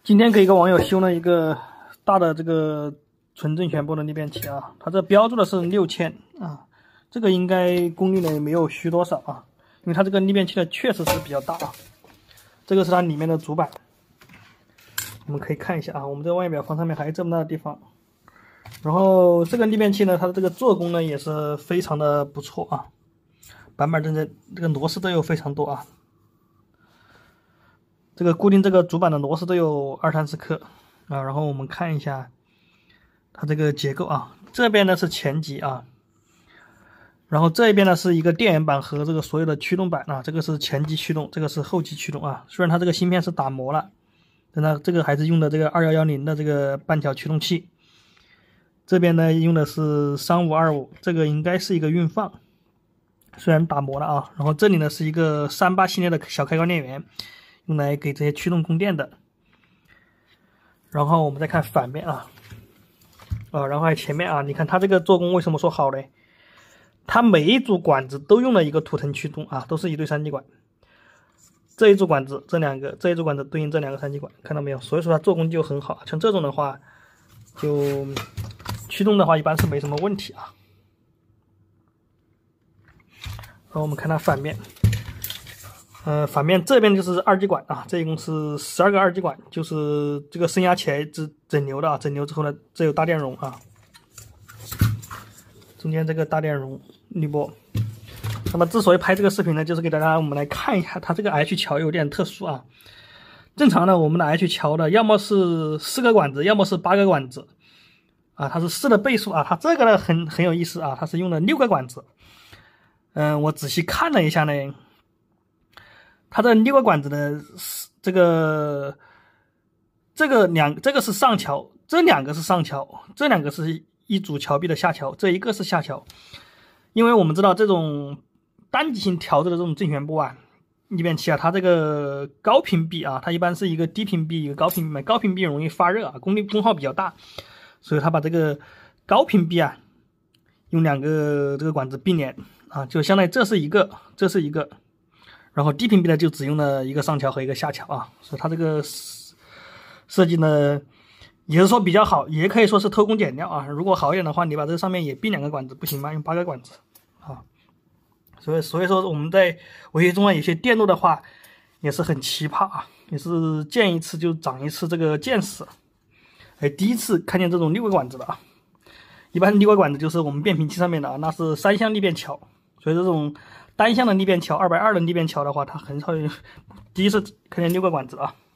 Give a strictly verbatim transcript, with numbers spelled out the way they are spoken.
今天给一个网友修了一个大的这个纯正旋波的逆变器啊，它这标注的是六千啊，这个应该功率呢也没有虚多少啊，因为它这个逆变器呢确实是比较大啊。这个是它里面的主板，我们可以看一下啊，我们这个外表方上面还有这么大的地方。然后这个逆变器呢，它的这个做工呢也是非常的不错啊，板板正正，这个螺丝都有非常多啊。这个固定这个主板的螺丝都有二三十颗啊，然后我们看一下它这个结构啊，这边呢是前级啊，然后这边呢是一个电源板和这个所有的驱动板啊，这个是前级驱动，这个是后级驱动啊。虽然它这个芯片是打磨了，但它这个还是用的这个二一一零的这个半条驱动器。这边呢用的是三五二五，这个应该是一个运放，虽然打磨了啊。然后这里呢是一个三八系列的小开关电源，用来给这些驱动供电的。然后我们再看反面啊，啊，然后还有前面啊，你看它这个做工为什么说好呢？它每一组管子都用了一个图腾驱动啊，都是一对三极管。这一组管子，这两个，这一组管子对应这两个三极管，看到没有？所以说它做工就很好。像这种的话，就驱动的话一般是没什么问题啊。然后我们看它反面。呃，反面这边就是二极管啊，这一共是十二个二极管，就是这个升压起来是整流的啊，整流之后呢，这有大电容啊，中间这个大电容滤波。那么之所以拍这个视频呢，就是给大家我们来看一下它这个 H 桥有点特殊啊。正常呢，我们的 H 桥的要么是四个管子，要么是八个管子啊，它是四的倍数啊，它这个呢很很有意思啊，它是用了六个管子。嗯、呃，我仔细看了一下呢。它的六个管子的这个这个两这个是上桥，这两个是上桥，这两个是一组桥壁的下桥，这一个是下桥。因为我们知道这种单极性调制的这种正旋波啊，逆变器啊，它这个高频臂啊，它一般是一个低频臂一个高频臂，高频臂容易发热啊，功率功耗比较大，所以它把这个高频臂啊用两个这个管子并联啊，就相当于这是一个，这是一个。然后低频臂呢就只用了一个上桥和一个下桥啊，所以它这个设计呢也是说比较好，也可以说是偷工减料啊。如果好一点的话，你把这上面也并两个管子不行吗？用八个管子啊。所以所以说我们在维修中啊，有些电路的话也是很奇葩啊，也是见一次就长一次这个见识。哎，第一次看见这种六个管子的啊，一般六个管子就是我们变频器上面的啊，那是三相逆变桥，所以这种单向的逆变桥，二百二的逆变桥的话，它很少有，第一次看见六个管子啊。